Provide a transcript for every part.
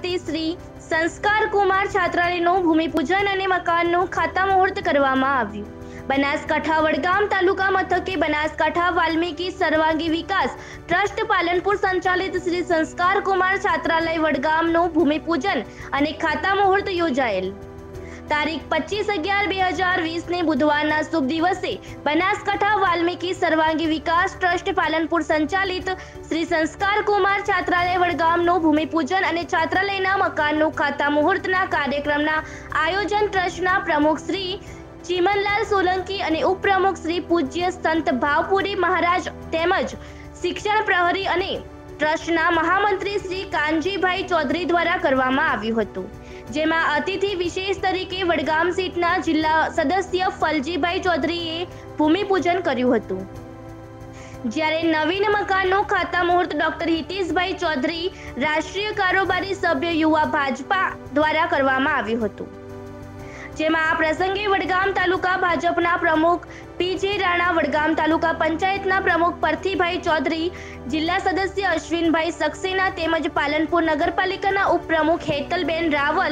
खाते श्री संस्कार कुमार छात्रालयનું ભૂમિપૂજન અને મકાનનું ખાતમુહૂર્ત કરવામાં આવ્યું। બનાસકાંઠા વડગામ તાલુકા મથકે બનાસકાંઠા વાલ્મીકી સર્વાંગી વિકાસ ટ્રસ્ટ પાલનપુર સંચાલિત શ્રી સંસ્કાર કુમાર છાત્રાલય વડગામનું ભૂમિપૂજન અને ખાતમુહૂર્ત યોજાયેલ। તારીખ 25/11/2020 ने बुधवार शुभ दिवसे बनासकांठा वाल्मीकि सर्वांगी विकास ट्रस्ट पालनपुर संचालित श्री संस्कार कुमार छात्रालय वडगामનું भूमिपूजन અને છાત્રાલયના મકાનનું ખાતમુહૂર્તના કાર્યક્રમના આયોજન ટ્રસ્ટના પ્રમુખ શ્રી ચીમનલાલ સોલંકી અને ઉપપ્રમુખ શ્રી પૂજ્ય સંત ભાવપુરી મહારાજ તેમજ શિક્ષણ પ્રહરી અને ટ્રસ્ટના મહામંત્રી શ્રી કાનજીભાઈ ચૌધરી દ્વારા કરવામાં આવ્યું હતું, જેમાં અતિથि विशेष तरीके वडगाम सीटना जिल्ला सदस्य फलजीभाई चौधरीए भूमिपूजन कर्યું હતું। જ્યારે નવીન મકાનનું ખાતમુહૂર્ત ડોક્ટર હિતેશભાઈ ચૌધરી રાષ્ટ્રીય કારોબારી સભ્ય યુવા ભાજપા દ્વારા કરવામાં આવ્યું હતું, જેમાં આ પ્રસંગે વડગામ તાલુકા ભાજપના પ્રમુખ પીજે રાણા, વડગામ તાલુકા પંચાયતના પ્રમુખ પરથીભાઈ ચૌધરી, જિલ્લા સદસ્ય અશ્વિનભાઈ સક્સેના તેમજ પાલનપુર નગરપાલિકાના ઉપપ્રમુખ હેતલબેન રાવલ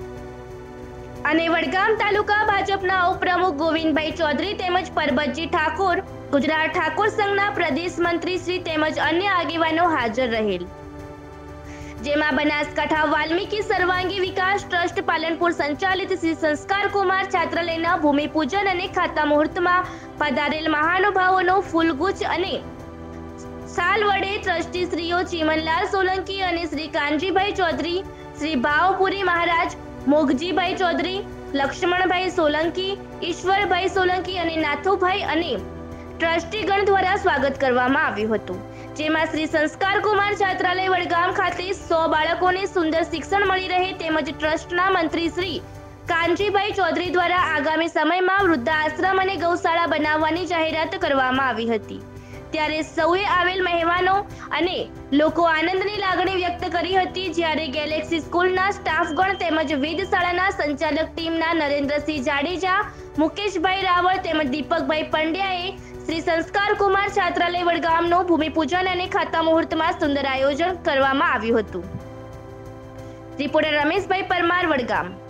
અને વડગામ તાલુકા ભાજપના ઉપપ્રમુખ ગોવિંદભાઈ ચૌધરી તેમજ પરબતજી ઠાકોર, ગુજરાત ઠાકોર સંઘના પ્રદેશ મંત્રી શ્રી તેમજ અન્ય આગેવાનો હાજર રહેલ। જેમાં બનાસકાંઠા વાલ્મીકી સર્વાંગી વિકાસ ટ્રસ્ટ પાલનપુર સંચાલિત શ્રી સંસ્કાર કુમાર છાત્રાલયના ભૂમિપૂજન અને ખાતમુહૂર્તમાં પધારેલ મહાનુભાવોનો ફૂલગુચ્છ અને સાલ વડે ટ્રસ્ટી શ્રીઓ ચીમનલાલ સોલંકી અને શ્રી કાનજીભાઈ ચૌધરી, શ્રી ભાવપુરી મહારાજ, મોગજીભાઈ ચૌધરી, લક્ષ્મણભાઈ સોલંકી, ઈશ્વરભાઈ સોલંકી અને નાથુભાઈ અને ટ્રસ્ટીગણ દ્વારા સ્વાગત કરવામાં આવ્યું હતું, જેમાં શ્રી સંસ્કાર કુમાર છાત્રાલય વડગામ ખાતે 100 બાળકોને સુંદર શિક્ષણ મળી રહે તેમજ ટ્રસ્ટના મંત્રી શ્રી કાનજીભાઈ ચૌધરી દ્વારા આગામી સમયમાં વૃદ્ધાશ્રમ અને ગૌશાળા બનાવવાની જાહેરાત કરવામાં આવી હતી। ત્યારે સૌએ આવેલ મહેમાનો અને લોકો આનંદની લાગણી વ્યક્ત કરી હતી। જ્યારે ગેલેક્સી સ્કૂલના સ્ટાફગણ તેમજ વેધશાળાના સંચાલક ટીમના નરેન્દ્રસિંહ જાડેજા, મુકેશભાઈ રાવળ તેમજ દીપકભાઈ પંડ્યાએ શ્રી સંસ્કાર કુમાર છાત્રાલય વડગામનું ભૂમિપૂજન અને ખાતમુહૂર્તમાં સુંદર આયોજન કરવામાં આવ્યું હતું। રિપોર્ટર રમેશભાઈ પરમાર, વડગામ।